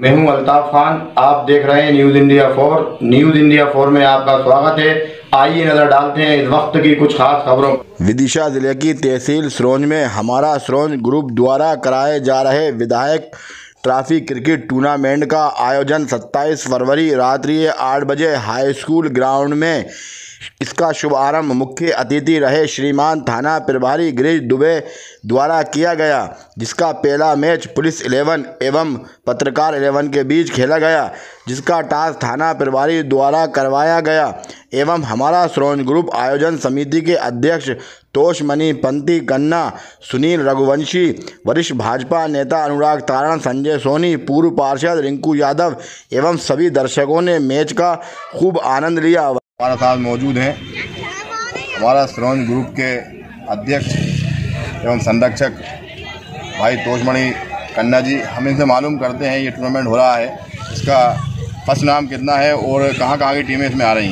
मैं हूं अल्ताफ खान। आप देख रहे हैं न्यूज़ इंडिया 4। न्यूज़ इंडिया 4 में आपका स्वागत है। आइए नजर डालते हैं इस वक्त की कुछ खास खबरों। विदिशा जिले की तहसील सरोंज में हमारा सरोंज ग्रुप द्वारा कराए जा रहे विधायक ट्रॉफी क्रिकेट टूर्नामेंट का आयोजन 27 फरवरी रात्रि 8 बजे हाई स्कूल ग्राउंड में। इसका शुभारंभ मुख्य अतिथि रहे श्रीमान थाना प्रभारी गिरीश दुबे द्वारा किया गया, जिसका पहला मैच पुलिस 11 एवं पत्रकार 11 के बीच खेला गया, जिसका टॉस थाना प्रभारी द्वारा करवाया गया एवं हमारा सरोंज ग्रुप आयोजन समिति के अध्यक्ष तोषमणि पंती कन्ना, सुनील रघुवंशी, वरिष्ठ भाजपा नेता अनुराग तारण, संजय सोनी, पूर्व पार्षद रिंकू यादव एवं सभी दर्शकों ने मैच का खूब आनंद लिया। हमारे साथ मौजूद हैं हमारा सरोंज ग्रुप के अध्यक्ष एवं संरक्षक भाई तोषमणि कन्ना जी। हम इनसे मालूम करते हैं ये टूर्नामेंट हो रहा है, इसका फर्स्ट नाम कितना है और कहाँ कहाँ की टीमें इसमें आ रही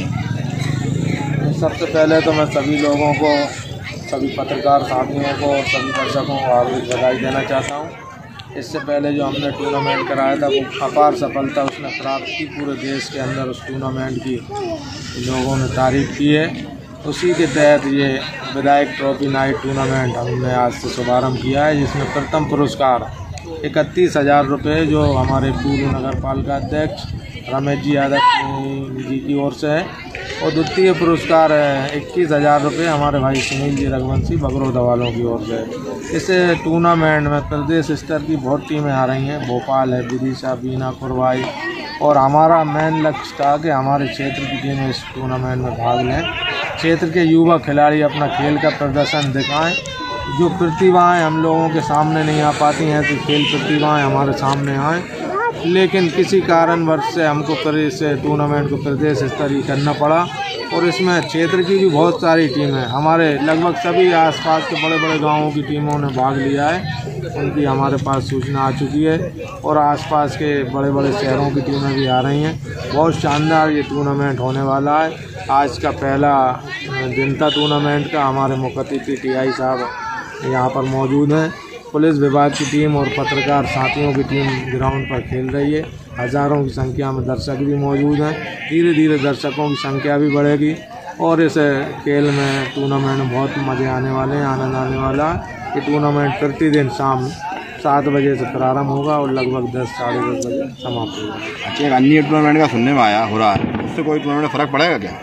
हैं। सबसे पहले तो मैं सभी लोगों को, सभी पत्रकार साथियों को और सभी दर्शकों को हार्दिक बधाई देना चाहता हूँ। इससे पहले जो हमने टूर्नामेंट कराया था वो अपार सफलता उसने प्राप्त की। पूरे देश के अंदर उस टूर्नामेंट की लोगों ने तारीफ की है। उसी के तहत ये विधायक ट्रॉफी नाइट टूर्नामेंट हमने आज से शुभारम्भ किया है, जिसमें प्रथम पुरस्कार 31,000 रुपये जो हमारे पूर्व नगर पालिका अध्यक्ष रमेश जी यादव जी की ओर से है, और द्वितीय पुरस्कार 21,000 रुपये हमारे भाई सुनील जी रघुवंशी बगरौदा वालों की ओर से। इस टूर्नामेंट में प्रदेश स्तर की बहुत टीमें आ रही हैं। भोपाल है, विदिशा, बीना, कुरवाई, और हमारा मेन लक्ष्य था कि हमारे क्षेत्र की टीमें इस टूर्नामेंट में भाग लें। क्षेत्र के युवा खिलाड़ी अपना खेल का प्रदर्शन दिखाएं। जो प्रतिभाएं हम लोगों के सामने नहीं आ पाती हैं तो खेल प्रतिभाएं हमारे सामने आएँ, लेकिन किसी कारणवश से हमको इस टूर्नामेंट को प्रदेश स्तरीय करना पड़ा। और इसमें क्षेत्र की भी बहुत सारी टीमें, हमारे लगभग सभी आसपास के बड़े बड़े गांवों की टीमों ने भाग लिया है। उनकी हमारे पास सूचना आ चुकी है और आसपास के बड़े बड़े शहरों की टीमें भी आ रही हैं। बहुत शानदार ये टूर्नामेंट होने वाला है। आज का पहला दिन था टूर्नामेंट का। हमारे मुख्य अतिथि TI साहब यहाँ पर मौजूद हैं। पुलिस विभाग की टीम और पत्रकार साथियों की टीम ग्राउंड पर खेल रही है। हज़ारों की संख्या में दर्शक भी मौजूद हैं। धीरे धीरे दर्शकों की संख्या भी बढ़ेगी और इस खेल में टूर्नामेंट में बहुत मज़े आने वाले हैं, आनंद आने वाला है। ये टूर्नामेंट प्रतिदिन शाम 7 बजे से प्रारंभ होगा और लगभग 10 साढ़े 10 बजे समाप्त होगा। अच्छा, एक अन्य टूर्नामेंट का सुनने में आया हो रहा है, उससे कोई टूर्नामेंट फ़र्क पड़ेगा क्या?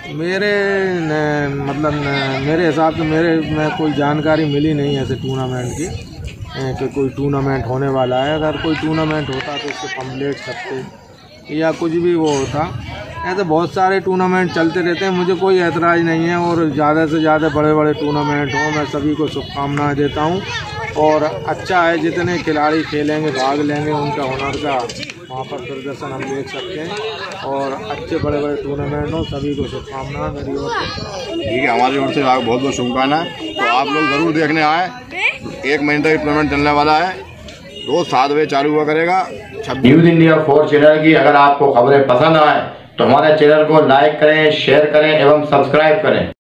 मेरे हिसाब से मेरे में कोई जानकारी मिली नहीं है ऐसे टूर्नामेंट की कि कोई टूर्नामेंट होने वाला है। अगर कोई टूर्नामेंट होता तो उसके पम्पलेट छपते या कुछ भी वो होता। ऐसे बहुत सारे टूर्नामेंट चलते रहते हैं, मुझे कोई ऐतराज़ नहीं है। और ज़्यादा से ज़्यादा बड़े बड़े टूर्नामेंट हों, मैं सभी को शुभकामनाएं देता हूं। और अच्छा है, जितने खिलाड़ी खेलेंगे, भाग लेंगे, उनका हुनर का वहाँ पर प्रदर्शन हम देख सकते हैं। और अच्छे बड़े बड़े टूर्नामेंट हों, सभी को शुभकामनाएं मेरी ओर से। ठीक है, हमारी ओर से बहुत बहुत शुभकामनाएं। तो आप लोग ज़रूर देखने आए। 1 महीने तक टूर्नामेंट चलने वाला है, रोज़ 7 बजे चालू हुआ करेगा। न्यूज़ इंडिया 4 चैनल की अगर आपको खबरें पसंद आए तो हमारे चैनल को लाइक करें, शेयर करें एवं सब्सक्राइब करें।